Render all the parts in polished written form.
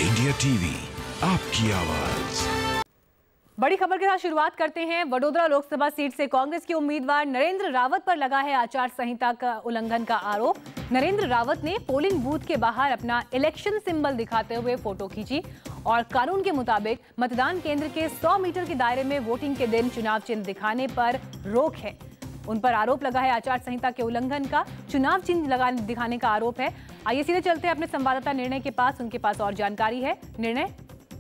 India TV, आपकी आवाज। बड़ी खबर के साथ शुरुआत करते हैं। वडोदरा लोकसभा सीट से कांग्रेस के उम्मीदवार नरेंद्र रावत पर लगा है आचार संहिता का उल्लंघन का आरोप। नरेंद्र रावत ने पोलिंग बूथ के बाहर अपना इलेक्शन सिंबल दिखाते हुए फोटो खींची और कानून के मुताबिक मतदान केंद्र के 100 मीटर के दायरे में वोटिंग के दिन चुनाव चिन्ह दिखाने पर रोक है। उन पर आरोप लगा है आचार संहिता के उल्लंघन का, चुनाव चिन्ह दिखाने का आरोप है। आइए सीधे चलते हैं अपने संवाददाता निर्णय के पास, उनके पास और जानकारी है। निर्णय,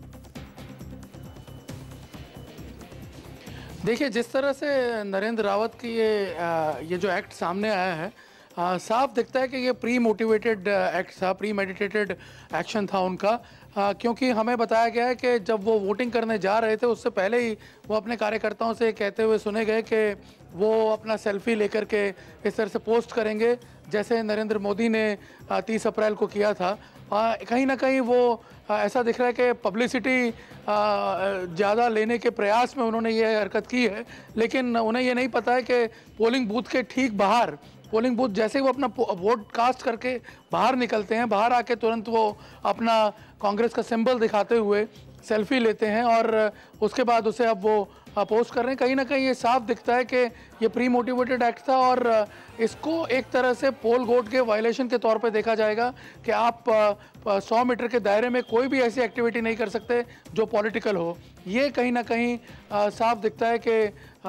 देखिए, जिस तरह से नरेंद्र रावत की ये जो एक्ट सामने आया है, साफ दिखता है कि ये प्री मोटिवेटेड एक्ट था, प्री मेडिटेटेड एक्शन था उनका, क्योंकि हमें बताया गया है कि जब वो वोटिंग करने जा रहे थे उससे पहले ही वो अपने कार्यकर्ताओं से कहते हुए सुने गए कि वो अपना सेल्फी लेकर के इस तरह से पोस्ट करेंगे जैसे नरेंद्र मोदी ने 30 अप्रैल को किया था। कहीं ना कहीं वो ऐसा दिख रहा है कि पब्लिसिटी ज़्यादा लेने के प्रयास में उन्होंने ये हरकत की है, लेकिन उन्हें ये नहीं पता है कि पोलिंग बूथ के ठीक बाहर, पोलिंग बूथ जैसे ही वो अपना वोट कास्ट करके बाहर निकलते हैं, बाहर आके तुरंत वो अपना कांग्रेस का सिंबल दिखाते हुए सेल्फी लेते हैं और उसके बाद उसे अब वो पोस्ट कर रहे हैं। कहीं ना कहीं ये साफ दिखता है कि ये प्री मोटिवेटेड एक्ट था और इसको एक तरह से पोल कोड के वायलेशन के तौर पे देखा जाएगा कि आप 100 मीटर के दायरे में कोई भी ऐसी एक्टिविटी नहीं कर सकते जो पॉलिटिकल हो। ये कहीं ना कहीं साफ दिखता है कि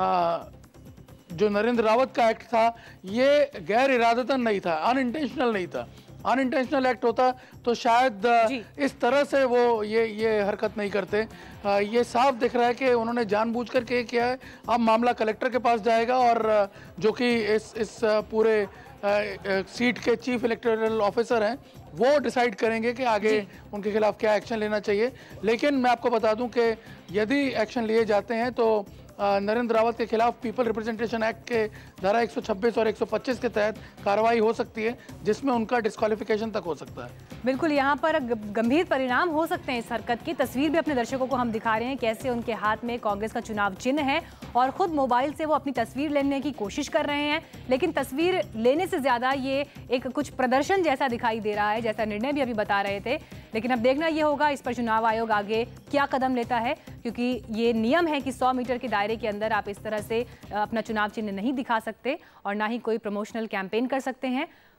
जो नरेंद्र रावत का एक्ट था ये गैर इरादतन नहीं था, अनइंटेंशनल नहीं था। अनइंटेंशनल एक्ट होता तो शायद इस तरह से वो ये हरकत नहीं करते। ये साफ दिख रहा है कि उन्होंने जानबूझकर के किया है। अब मामला कलेक्टर के पास जाएगा और जो कि इस पूरे सीट के चीफ इलेक्टोरल ऑफिसर हैं, वो डिसाइड करेंगे कि आगे उनके खिलाफ क्या एक्शन लेना चाहिए। लेकिन मैं आपको बता दूं कि यदि एक्शन लिए जाते हैं तो नरेंद्र रावत के खिलाफ पीपल रिप्रेजेंटेशन एक्ट के धारा 126 और 125 के तहत कार्रवाई हो सकती है, जिसमें उनका डिस्क्वालिफिकेशन तक हो सकता है। बिल्कुल, यहाँ पर गंभीर परिणाम हो सकते हैं इस हरकत की। तस्वीर भी अपने दर्शकों को हम दिखा रहे हैं कैसे उनके हाथ में कांग्रेस का चुनाव चिन्ह है और खुद मोबाइल से वो अपनी तस्वीर लेने की कोशिश कर रहे हैं, लेकिन तस्वीर लेने से ज्यादा ये एक कुछ प्रदर्शन जैसा दिखाई दे रहा है, जैसा निर्णय भी अभी बता रहे थे। लेकिन अब देखना ये होगा इस पर चुनाव आयोग आगे क्या कदम लेता है, क्योंकि ये नियम है कि 100 मीटर के दायरे के अंदर आप इस तरह से अपना चुनाव चिन्ह नहीं दिखा सकते और ना ही कोई प्रमोशनल कैंपेन कर सकते हैं।